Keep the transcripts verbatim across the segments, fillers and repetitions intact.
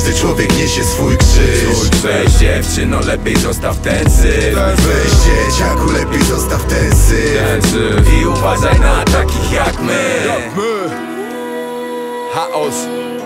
każdy człowiek niesie swój krzyż. Weź dziewczyno, lepiej zostaw ten syf. Weź dzieciaku, lepiej zostaw ten syf. I uważaj na takich jak my. Chaos.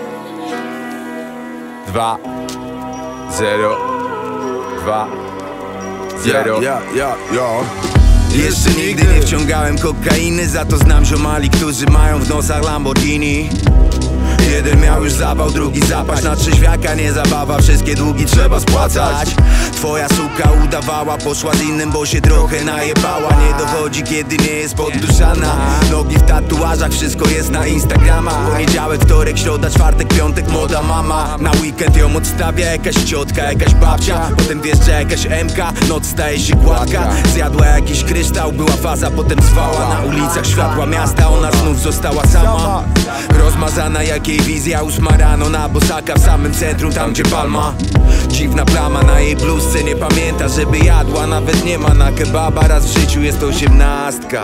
Dwa zero Dwa zero Ja, ja, ja. Jeszcze nigdy nie wciągałem kokainy, za to znam ziomali, którzy mają w nosach Lamborghini. Jeden miał już zawał, drugi zapaść. Na trzeźwiaka nie zabawa, wszystkie długi trzeba spłacać. Twoja suka udawała, poszła z innym, bo się trochę najebała. Nie dochodzi, kiedy nie jest podduszana. Nogi w tatuażach, wszystko jest na Instagrama. Poniedziałek, wtorek, środa, czwartek, piątek, moda mama. Na weekend ją odstawia jakaś ciotka, jakaś babcia. Potem wjeżdża jakaś emka, noc staje się gładka. Zjadła jakiś kryształ, była faza, potem zwała. Na ulicach światła miasta, ona znów została sama. Rozmazana jak jej wizja, ósma rano na bosaka w samym centrum, tam gdzie palma. Dziwna plama na jej bluzce, nie pamięta, żeby jadła. Nawet nie ma na kebaba, raz w życiu jest osiemnastka.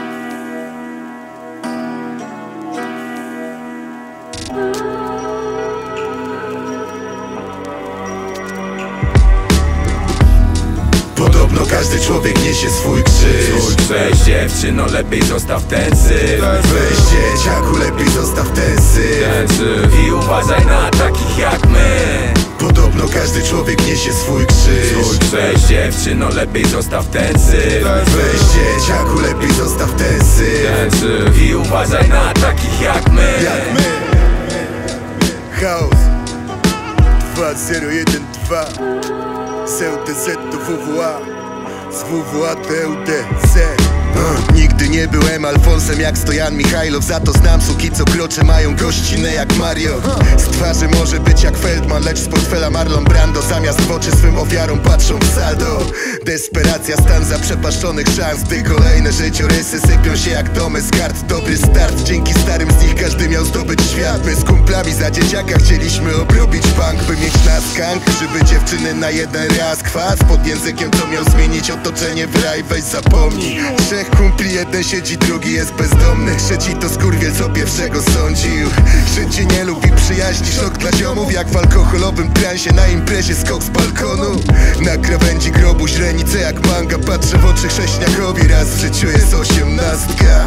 Podobno każdy człowiek niesie swój krzyż. Weź dziewczyno, lepiej zostaw ten syf. Weź dzieciaku, lepiej zostaw ten syf. I uważaj na takich jak my. Podobno każdy człowiek niesie swój krzyż. Weź dziewczyno, lepiej zostaw ten syf. Weź dzieciaku, lepiej zostaw ten syf. I uważaj na takich jak my. Jak my. Chaos dwa zero jeden dwa Z U D Z do W W A z W W A D U D Z. Uh, nigdy nie byłem Alfonsem jak Stojan Michajlow, za to znam suki, co krocze mają gościnę jak Mario. Z twarzy może być jak Feldman, lecz z portfela Marlon Brando. Zamiast w oczy swym ofiarom patrzą w saldo. Desperacja, stan zaprzepaszczonych szans, gdy kolejne życiorysy sypią się jak domy z kart. Dobry start, dzięki starym z nich każdy miał zdobyć świat. My z kumplami za dzieciaka chcieliśmy obrobić bank, by mieć nas gang, żeby dziewczyny na jeden raz kwas. Pod językiem to miał zmienić otoczenie w raj, weź zapomnij. Trzech kumpli, jeden siedzi, drugi jest bezdomny. Trzeci to skurwiel, co pierwszego sądził. Życie nie lubi przyjaźni, szok dla ziomów. Jak w alkoholowym transie na imprezie skok z balkonu. Na krawędzi grobu źrenice jak manga. Patrzę w oczy chrześniakowi, raz w życiu jest osiemnastka.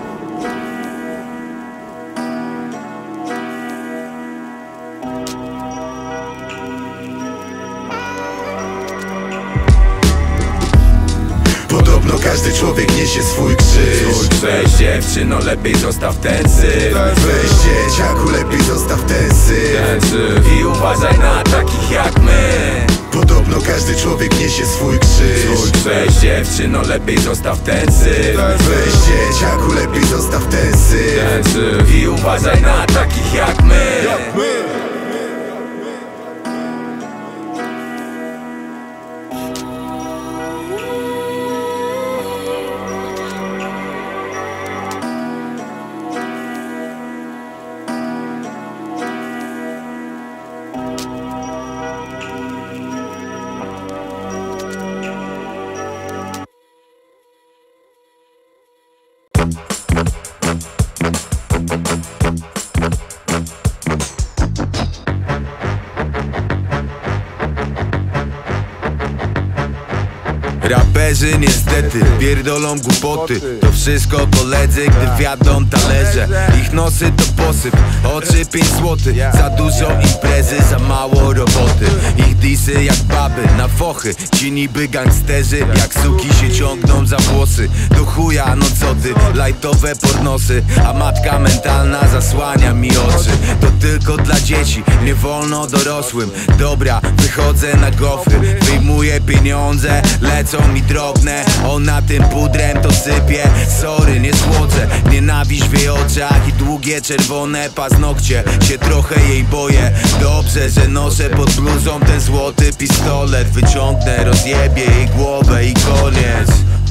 Podobno każdy człowiek niesie swój krzyż. Weź dziewczyno, lepiej zostaw ten syf. Weź dzieciaku, lepiej zostaw ten syf. I uważaj na takich jak my. Podobno każdy człowiek niesie swój krzyż. Weź dziewczyno, lepiej zostaw ten syf. Weź dzieciaku, lepiej zostaw ten syf. I uważaj na takich jak my. Raperzy niestety pierdolą głupoty. To wszystko koledzy, gdy wiadą talerze. Ich nosy to posyp, oczy pięć złotych. Za dużo imprezy, za mało roboty. Ich disy jak baby na fochy. Ci niby gangsterzy, jak suki się ciągną za włosy. Do chuja, no co ty, lajtowe pornosy. A matka mentalna zasłania mi oczy. To tylko dla dzieci, nie wolno dorosłym. Dobra, wychodzę na gofry, wyjmuję pieniądze, lecą mi drobne. Ona tym pudrem to sypie. Sorry, nie słodzę, nienawiść w jej oczach i długie czerwone paznokcie. Się trochę jej boję. Dobrze, że noszę pod bluzą ten złoty pistolet. Wyciągnę, rozjebię jej głowę i koniec.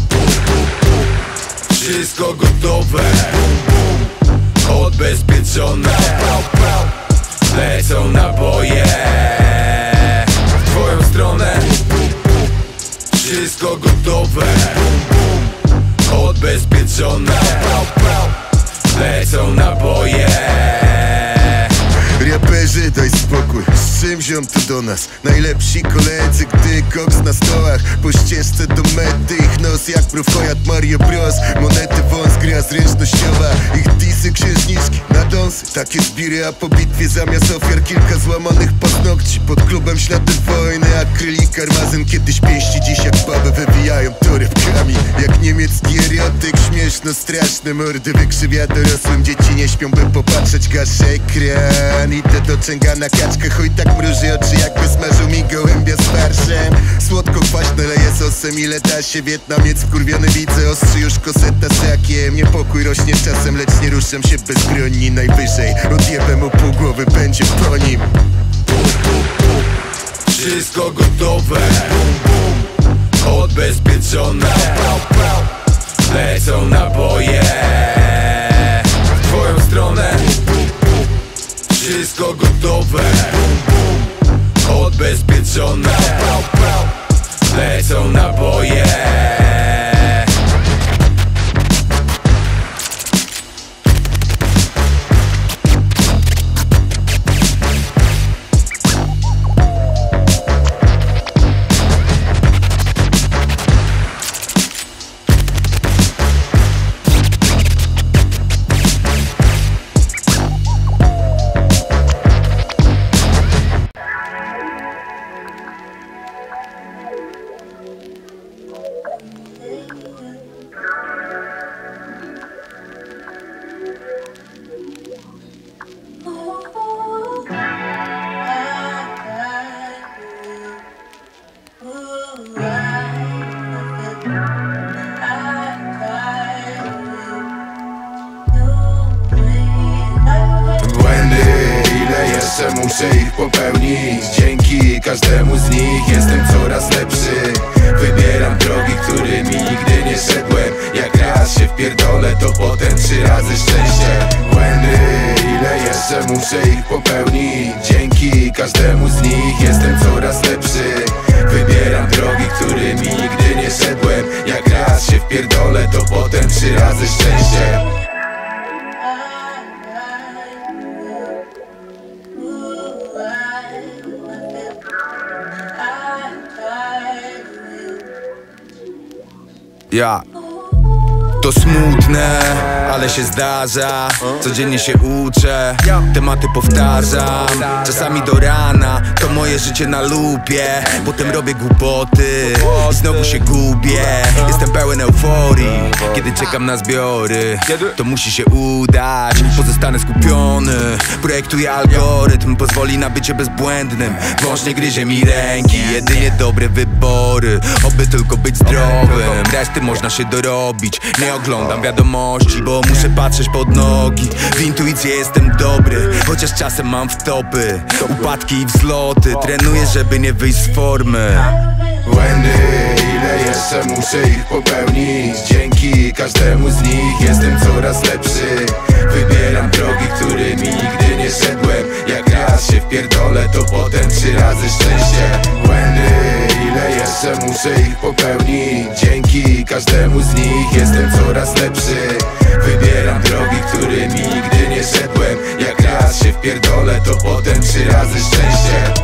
Wszystko gotowe, odbezpieczone. Lecą naboje w twoją stronę. Wszystko gotowe, odbezpieczone. Lecą naboje. Raperzy, daj spokój, z czym ziom to do nas? Najlepsi koledzy, gdy koks na stołach. Po ścieżce do mety, ich nos jak profojat Mario Bros. Monety wąs, gra zręcznościowa. Ich disy, księżniczki na dąsy. Takie zbiry, a po bitwie zamiast ofiar kilka złamanych paznokci. Pod klubem ślady wojny, akryli karmazyn. Kiedyś pięści, dziś jak baby wywijają torewkami. Jak niemiecki erotyk, śmieszno straszne mordy wykrzywia dorosłym. Dzieci nie śpią, by popatrzeć, gaszę ekran. Idę do częga na kaczkę, chuj tak mruży oczy, jakby smażył mi gołębia z farszem. Słodko kwaśne leje sosem, ile da się Wietnamiec wkurwiony widzę, ostrzy już koseta z rakiem. Niepokój rośnie z czasem, lecz nie ruszam się bezbronni. Najwyżej odjebę mu pół głowy, będzie po nim. Wszystko gotowe, odbezpieczone, lecą naboje w twoją stronę. Wszystko gotowe, odbezpieczone, lecą naboje. Muszę ich popełnić, dzięki każdemu z nich jestem coraz lepszy. Wybieram drogi, którymi nigdy nie szedłem. Jak raz się wpierdolę, to potem trzy razy szczęście. Błędy, ile jeszcze muszę ich popełnić, dzięki każdemu z nich jestem coraz lepszy. Wybieram drogi, którymi nigdy nie szedłem. Jak raz się wpierdolę, to potem trzy razy szczęście. Ja to smutne, ale się zdarza. Codziennie się uczę, tematy powtarzam. Czasami do rana, to moje życie na lupie. Potem robię głupoty i znowu się gubię. Jestem pełen euforii, kiedy czekam na zbiory. To musi się udać, pozostanę skupiony. Projektuję algorytm, pozwoli na bycie bezbłędnym. Wąż nie gryzie mi ręki, jedynie dobre wybory. Oby tylko być zdrowym, reszty można się dorobić. Nie oglądam wiadomości, bo muszę patrzeć pod nogi. W intuicję jestem dobry, chociaż czasem mam wtopy, upadki i wzloty. Trenuję, żeby nie wyjść z formy. Błędy, ile jeszcze muszę ich popełnić, dzięki każdemu z nich jestem coraz lepszy. Wybieram drogi, którymi nigdy nie szedłem. Jak raz się wpierdolę, to potem trzy razy szczęście. Błędy, ile jeszcze muszę ich popełnić, dzięki każdemu z nich jestem coraz lepszy. Wybieram drogi, którymi nigdy nie szedłem. Jak raz się wpierdolę, to potem trzy razy szczęście.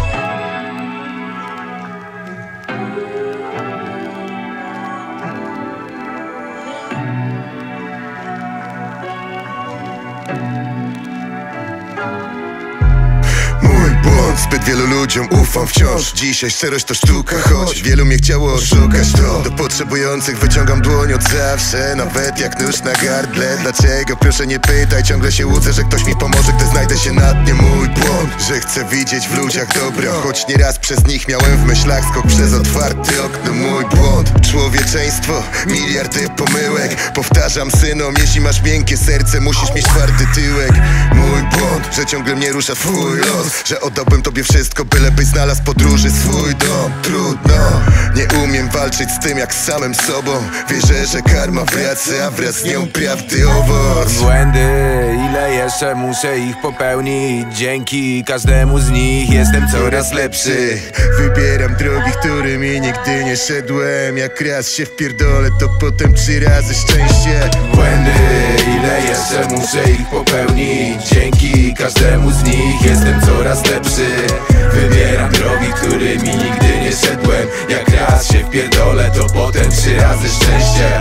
Zbyt wielu ludziom ufam wciąż. Dzisiaj szczerość to sztuka, choć wielu mnie chciało oszukać. To do potrzebujących wyciągam dłoń od zawsze, nawet jak nóż na gardle. Dlaczego? Proszę nie pytaj, ciągle się łudzę, że ktoś mi pomoże, gdy znajdę się na dnie. Mój błąd, że chcę widzieć w ludziach dobro, choć nieraz przez nich miałem w myślach skok przez otwarte okno. Mój błąd, człowieczeństwo, miliardy pomyłek. Powtarzam synom, jeśli masz miękkie serce, musisz mieć twardy tyłek. Mój błąd, że ciągle mnie rusza twój los, że oddałbym tobie wszystko wszystko, byleby znalazł podróży swój dom. Trudno, nie umiem walczyć z tym jak z samym sobą. Wierzę, że karma wraca, a wraz z nią prawdy owoc. Błędy, ile jeszcze muszę ich popełnić? Dzięki każdemu z nich jestem coraz lepszy. Wybieram drogi, którymi nigdy nie szedłem. Jak raz się wpierdolę, to potem trzy razy szczęście. Błędy, ile jeszcze muszę ich popełnić? Dzięki każdemu z nich jestem coraz lepszy. Wybieram drogi, którymi nigdy nie szedłem. Jak raz się wpierdolę, to potem trzy razy szczęście.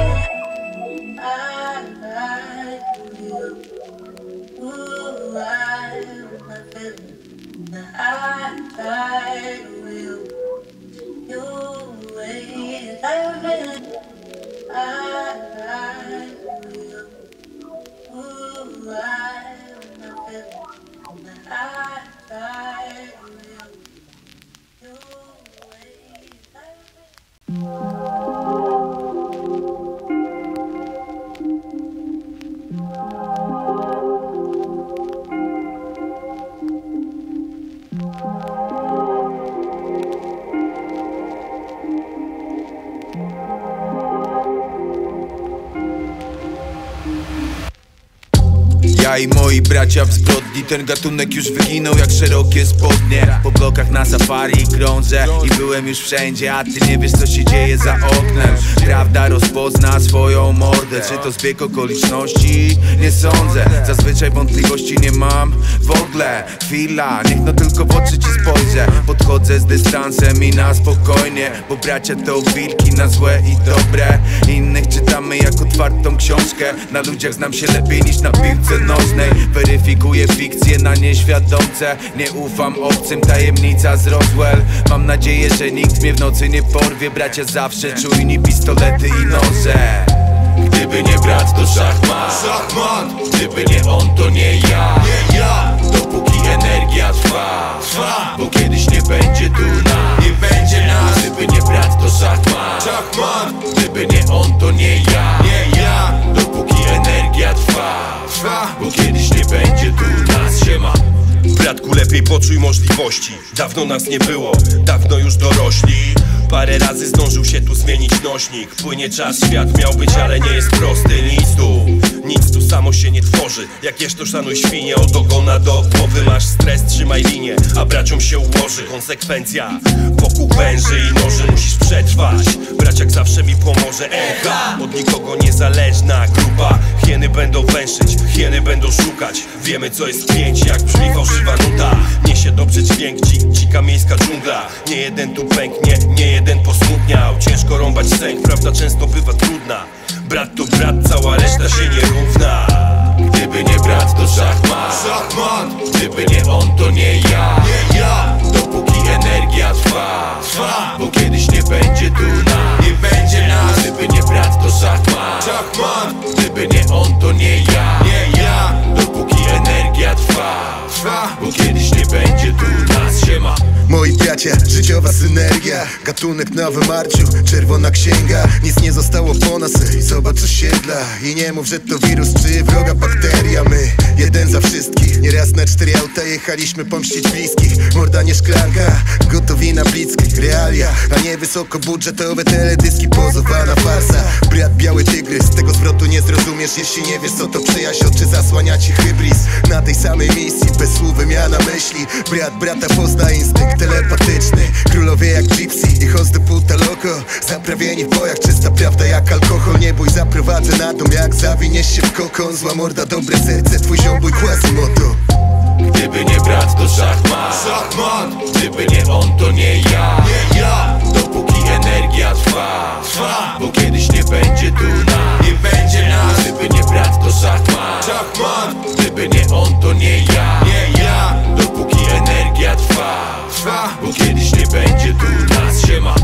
Ja i moi bracia w zbrodni, ten gatunek już wyginął jak szerokie spodnie. Po blokach na safari krążę i byłem już wszędzie, a ty nie wiesz co się dzieje za oknem. Prawda rozpozna swoją mordę, czy to zbieg okoliczności? Nie sądzę, zazwyczaj wątpliwości nie mam w ogóle. Chwila, niech no tylko w oczy ci spojrzę. Podchodzę z dystansem i na spokojnie, bo bracia to wilki na złe i dobre. Innych czytamy jak otwartą książkę. Na ludziach znam się lepiej niż na piłce nożnej. Weryfikuję fikcję na nieświadomce. Nie ufam obcym, tajemnica z Roswell. Mam nadzieję, że nikt mnie w nocy nie porwie. Bracia zawsze czujni, pistolety i noże. Gdyby nie brat, to szachmat. Szachmat. Gdyby nie on, to nie ja. Nie ja. Dopóki energia trwa, Trwa. bo kiedyś nie będzie tu nas. Nie będzie nas. Gdyby nie brat, to szachmat. Szachmat. Gdyby nie on, to nie ja. Nie ja. Dopóki energia trwa, Trwa. bo kiedyś nie będzie tu nas. Siema. Bratku, lepiej poczuj możliwości. Dawno nas nie było, dawno już dorośli. Parę razy zdążył się tu zmienić nośnik. Płynie czas, świat miał być, ale nie jest prosty. Nic tu, nic tu samo się nie tworzy. Jak jesz, to szanuj świnie, od ogona do głowy. Masz stres, trzymaj linię, a braciom się ułoży. Konsekwencja wokół węży i noży. Musisz przetrwać, braciak zawsze mi pomoże. N K, od nikogo niezależna grupa. Hieny będą węszyć, hieny będą szukać. Wiemy co jest pięć, jak brzmi fałszywa nuta. Niesie dobrze dźwięk, dzik, dzika miejska dżungla. Nie jeden tu pęknie, nie jeden posmutniał. Ciężko rąbać sęk, prawda często bywa trudna. Brat to brat, cała reszta się nie równa. Gdyby nie brat, to szachmat. Szachmat. Gdyby nie on, to nie ja. Nie ja. Dopóki energia trwa, Trwa. bo kiedyś nie będzie tu nas. Nie będzie nas. Gdyby nie brat, to szachmat. Szachmat. Gdyby nie on, to nie ja. Nie ja. Dopóki energia trwa, Trwa. bo kiedyś nie będzie tu nas. Siema. Moi bracia, życiowa synergia. Gatunek na wymarciu, czerwona księga. Nic nie zostało po nas, ej, zobacz osiedla. I nie mów, że to wirus czy wroga bakteria. My, jeden za wszystkich. Nieraz na cztery auta jechaliśmy pomścić bliskich. Morda nie szklanka, gotowi na blitzkrieg. Realia, a nie wysokobudżetowe teledyski. Pozowana farsa, brat biały tygrys. Tego zwrotu nie zrozumiesz, jeśli nie wiesz co to przyjaźń. Czy zasłania ci hybris na tej samej misji. Bez słów wymiana myśli. Brat brata pozna instynkt telepatyczny. Królowie jak gypsy i host de puta loco. Zaprawieni w bojach, czysta prawda jak alkohol. Nie bój, zaprowadzę na dom jak zawiniesz się w kokon. Zła morda, dobre serce, twój ziombuj Quasimodo. Gdyby nie brat, to szachmat. Szachmat. Gdyby nie on, to nie ja. Nie ja. Dopóki energia trwa, Trwa. bo kiedyś nie będzie tu nas. Nie będzie nas. Gdyby nie brat, to szachmat. Szachmat. Gdyby nie on, to nie ja. Nie ja. Dopóki energia trwa, Trwa. bo kiedyś nie będzie tu nas. Siema.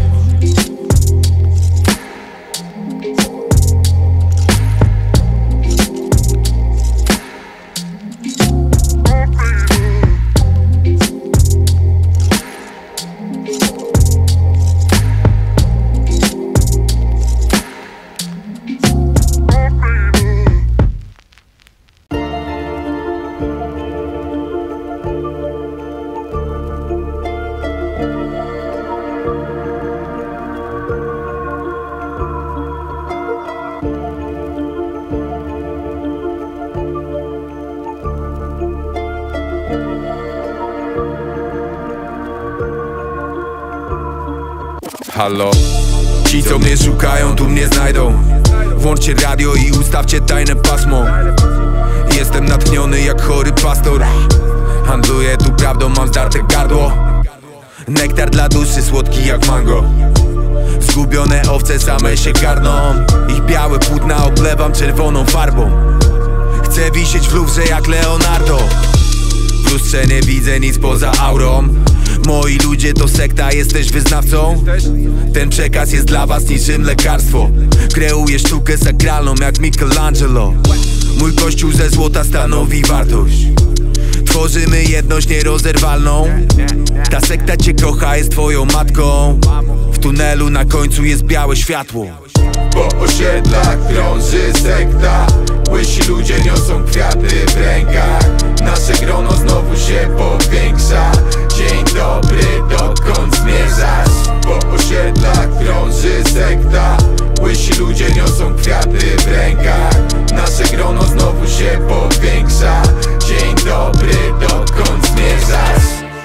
Halo. Ci co mnie szukają tu mnie znajdą. Włączcie radio i ustawcie tajne pasmo. Jestem natchniony jak chory pastor. Handluję tu prawdą, mam zdarte gardło. Nektar dla duszy słodki jak mango. Zgubione owce same się garną. Ich białe płótna oblewam czerwoną farbą. Chcę wisieć w Luwrze jak Leonardo. W lustrze nie widzę nic poza aurą. Moi ludzie to sekta, jesteś wyznawcą? Ten przekaz jest dla was niczym lekarstwo. Kreuję sztukę sakralną jak Michelangelo. Mój kościół ze złota stanowi wartość. Tworzymy jedność nierozerwalną. Ta sekta cię kocha, jest twoją matką. W tunelu na końcu jest białe światło. Po osiedlach krąży sekta. Łysi ludzie niosą kwiaty w rękach. Nasze grono znowu się powiększa. Dzień dobry, dokąd zmierzasz? Po osiedlach krąży sekta. Łysi ludzie niosą kwiaty w rękach. Nasze grono znowu się powiększa. Dzień dobry, dokąd zmierzasz?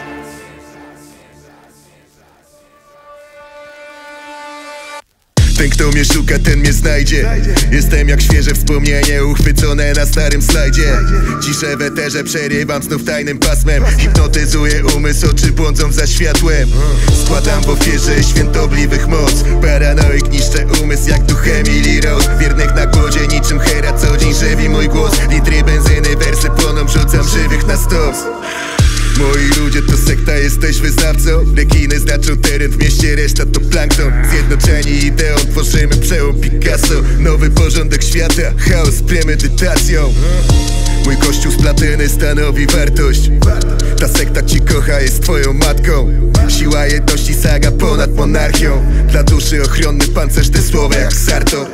Ten kto mnie szuka, ten mnie znajdzie. Jestem jak świeże wspomnienie uchwycone na starym slajdzie. Ciszę w eterze przerywam znów tajnym pasmem. Hipnotyzuję umysł, oczy błądzą za światłem. Składam w ofierze świętobliwych moc. Paranoik niszczę umysł jak duch Emily Rose. Wiernych na głodzie niczym Hera, co dzień żywi mój głos. Litry benzyny, wersy płoną, rzucam żywych na stos. Moi ludzie to sekta, jesteś wyznawcą. Rekiny znaczą teren w mieście, reszta to plankton. Zjednoczeni ideą tworzymy przełom Picasso. Nowy porządek świata, chaos z premedytacją. Mój kościół z platyny stanowi wartość. Ta sekta ci kocha, jest twoją matką. Siła jedności, saga ponad monarchią. Dla duszy ochronny pancerz, te słowa jak Sartor.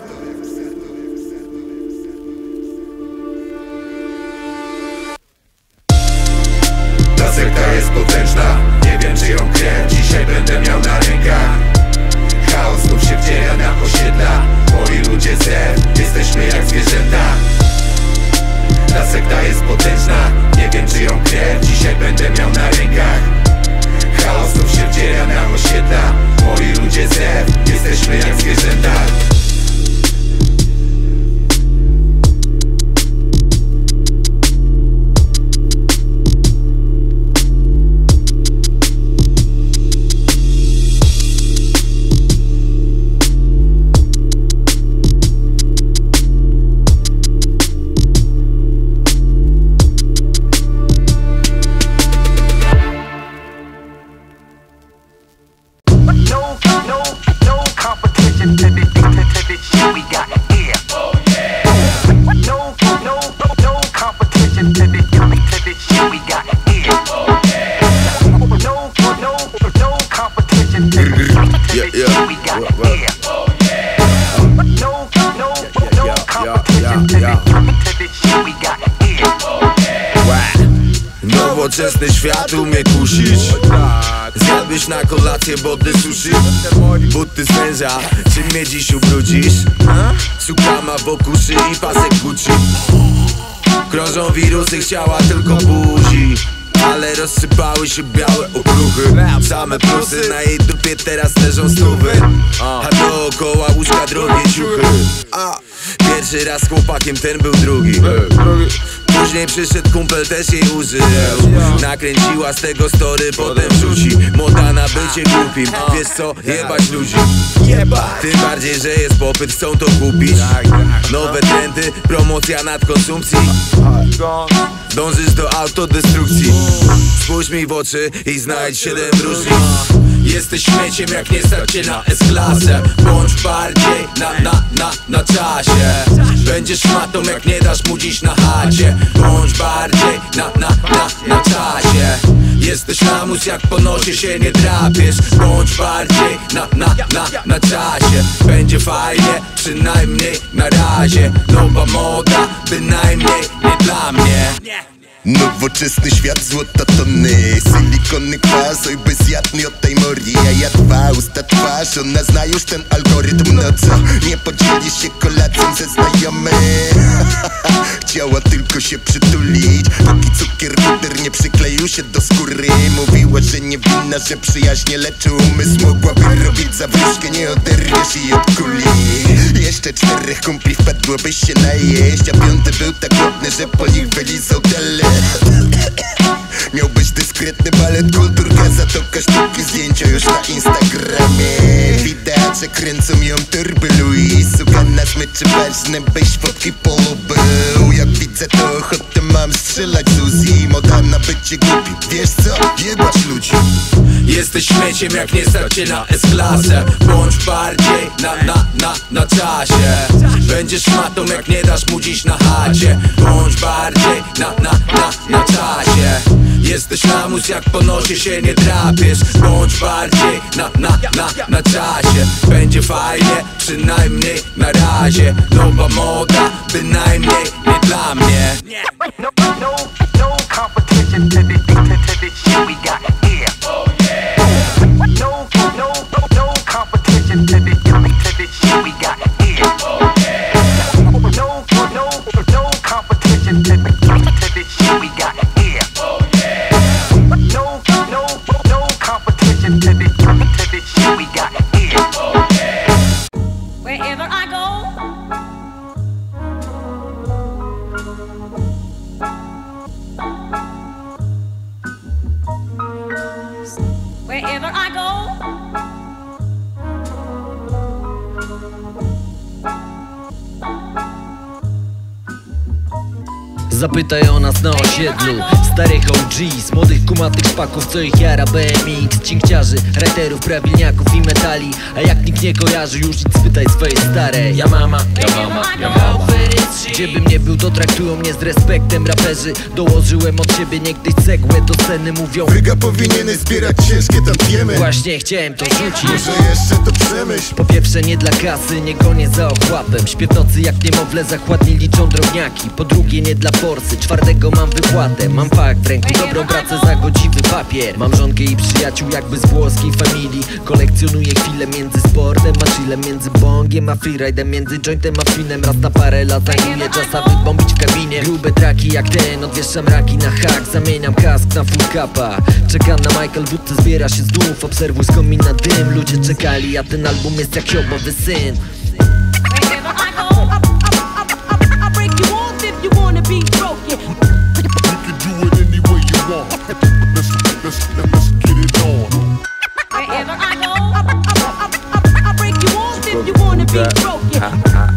Ta sekta jest potężna, nie wiem czy ją krew dzisiaj będę miał na rękach. Chaos znów się wdziera na osiedla. Moi ludzie zew, jesteśmy jak zwierzęta. Ta sekta jest potężna, nie wiem czy ją krew dzisiaj będę miał na rękach. Chaos znów się wdziera na osiedla. Moi ludzie zew, jesteśmy jak zwierzęta. Nowoczesny świat umie kusić. Zjadłeś na kolację body sushi. Buty z węża, czym mnie dziś ubrudzisz? Sukama wokół szyi, pasek Gucci. Krążą wirusy, chciała tylko buzi. Ale rozsypały się białe okruchy. Same plusy, na jej dupie teraz leżą stówy. A dookoła łóżka drogie ciuchy. Pierwszy raz z chłopakiem, ten był drugi. Później przyszedł kumpel, też jej użył. Nakręciła z tego story, potem wrzuci. Moda na bycie głupim, wiesz co, jebać ludzi. Tym bardziej, że jest popyt, chcą to kupić. Nowe trendy, promocja nadkonsumpcji. Dążysz do autodestrukcji. Spójrz mi w oczy i znajdź siedem różnic. Jesteś śmieciem, jak nie stać cię na S-klasę. Bądź bardziej na, na, na, na czasie. Będziesz szmatą, jak nie dasz mu dziś na chacie. Bądź bardziej na, na, na, na czasie. Jesteś lamus, jak po nosie się nie drapiesz. Bądź bardziej na, na, na, na czasie. Będzie fajnie, przynajmniej na razie. Nowa moda, bynajmniej nie dla mnie. Nowoczesny świat, złota tony. Silikony kwas, oj bezjadny od tej mori. Ja ja dwa usta twarz. Ona zna już ten algorytm, no co? Nie podzielisz się kolacją ze znajomym. Chciała tylko się przytulić, póki cukier buter nie przykleił się do skóry. Mówiła, że nie winna, że przyjaźnie leczy umysł. Mogłaby robić zawróżkę, nie oderwiesz jej od kuli. Jeszcze czterech kumpli wpadłoby się najeść, a piąty był tak głodny, że po nich wylizał tele. Miał być dyskretny balet kulturka, zatoka sztuki, zdjęcia już na Instagramie. Widać, że kręcą ją torby Louis. Suka na smyczy ważne, byś fotki polubił. Jak widzę to ochotę mam strzelać z Uzi. Moda na bycie głupi, wiesz co? Jebać ludzi. Jesteś śmieciem jak nie stać cię na S-klasę. Bądź bardziej na, na, na, na czasie. Będziesz szmatą jak nie dasz mu dziś na chacie. Bądź bardziej na, na, na, na czasie. Jesteś lamus jak po nosie się nie drapiesz. Bądź bardziej na, na, na, na czasie. Będzie fajnie, przynajmniej na razie. Nowa moda, bynajmniej nie dla mnie. No, no, no competition to the, to, to the shit we got here. Oh yeah. No, no, no, no competition to the, to the shit we got here. Oh yeah. No, no, no, no competition to the, to the shit we got here. Oh yeah. No, no, no competition to the, to the shit we got here. Oh yeah. Wherever I go, wherever I go, Zapytaj o nas na osiedlu starych O Gs, młodych kumatych szpaków, co ich jara. B M X, cinkciarzy, writerów, prawilniaków i metali. A jak nikt nie kojarzy, już idź spytaj swojej starej. Ja mama, ja mama, ja mama. Gdzie bym nie był, to traktują mnie z respektem raperzy. Dołożyłem od siebie niegdyś cegłę do sceny, mówią: Wyga powinieneś zbierać ciężkie tantiemy. Właśnie chciałem to rzucić. Może jeszcze to przemyśl. Po pierwsze nie dla kasy, nie gonię za ochłapem. Śpię w nocy jak niemowlę, zachładni liczą drobniaki. Po drugie nie dla forsy, czwartego mam wypłatę. Mam fakt w ręku, dobrą pracę za godziwy papier. Mam żonkę i przyjaciół jakby z włoskiej familii. Kolekcjonuję chwilę między sportem a chillem, między bongiem a freeridem, między jointem a finem. Raz na parę lat zajmuję czas, aby bombić w kabinie. Grube traki jak ten, odwieszam raki na hak. Zamieniam kask na full capa. Czekam na Michael Wódce, zbiera się znów. Obserwuj z komina dym, ludzie czekali, a ten album jest jak siobowy syn. wherever I go, I, I, I, I break you off if you wanna be broken. You can do it any way you want. Let's, let's, let's get it on. Wherever I go, I, I, I, I break you off if you wanna be broken. You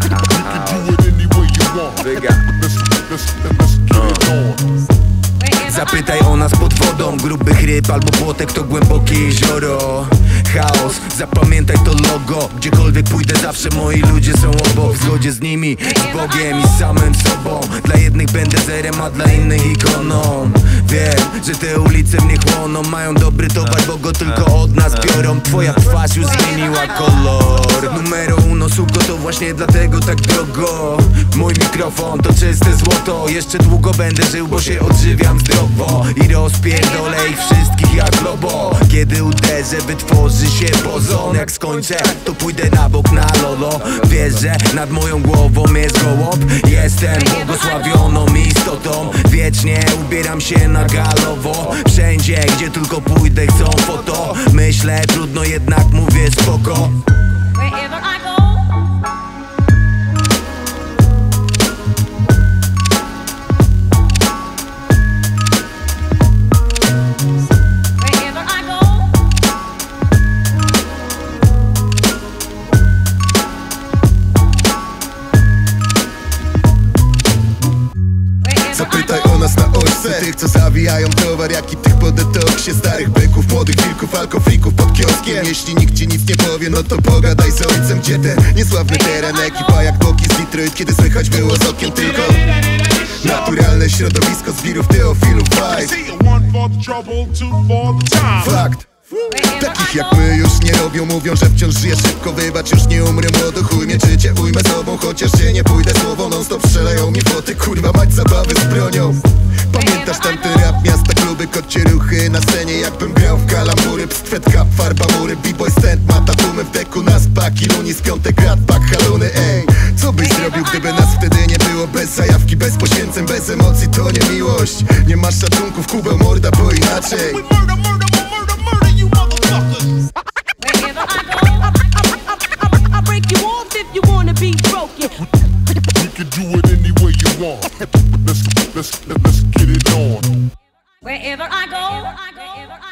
can do it any way you want. Let's, let's, let's get it on. Zapytaj o nas pod wodą, grubych ryb albo płotek to głębokie jezioro. Chaos, zapamiętaj to logo. Gdziekolwiek pójdę zawsze moi ludzie są obok. W zgodzie z nimi, z Bogiem i z samym sobą. Dla jednych będę zerem, a dla innych ikoną. Wiem, że te ulice mnie chłoną. Mają dobry towar, bo go tylko od nas biorą. Twoja twarz już zmieniła kolor. Numero uno, suko, to właśnie dlatego tak drogo. Mój mikrofon to czyste złoto. Jeszcze długo będę żył, bo się odżywiam zdrowo. I rozpierdolę ich wszystkich jak lobo. Kiedy uderzę, wytworzy się bozon. Jak skończę, to pójdę na bok na lolo. Wiesz, że nad moją głową jest gołąb. Jestem błogosławioną istotą. Wiecznie ubieram się na galowo. Wszędzie, gdzie tylko pójdę, chcą foto. Myślę, trudno, jednak mówię spoko. Wherever I go, wherever I go, Zapytaj o nas na ośce, tych co zawijają towar, jak i tych po detoksie. Starych byków, młodych wilków, alkofrików pod kioskiem. Jeśli nikt ci nic nie powie, no to pogadaj z ojcem. Gdzie ten niesławny teren, ekipa jak boki z Detroit, kiedy słychać było z okien tylko naturalne środowisko zbirów teofilów vibe. Fakt. Takich jak my już nie robią, mówią, że wciąż żyję szybko. Wybacz, już nie umrę młodo, chuj mnie życie ujmę sobą. Chociaż się nie pójdę słowo, non stop strzelają mi foty. Kurwa mać zabawy z bronią. Pamiętasz tamten rap, miasta, kluby, kocie ruchy na scenie? Jakbym grał w kalamury, pstwetka, farba, mury, b-boy stand, mata, tłumy w deku, nas paki, luni, z piątek, rat, pak, haluny, ej. Co byś zrobił, gdyby nas wtedy nie było? Bez zajawki, bez poświęceń, bez emocji, to nie miłość. Nie masz szacunków, kubeł, morda, bo inaczej. Let's, let's, let's get it on. Wherever I go, I go.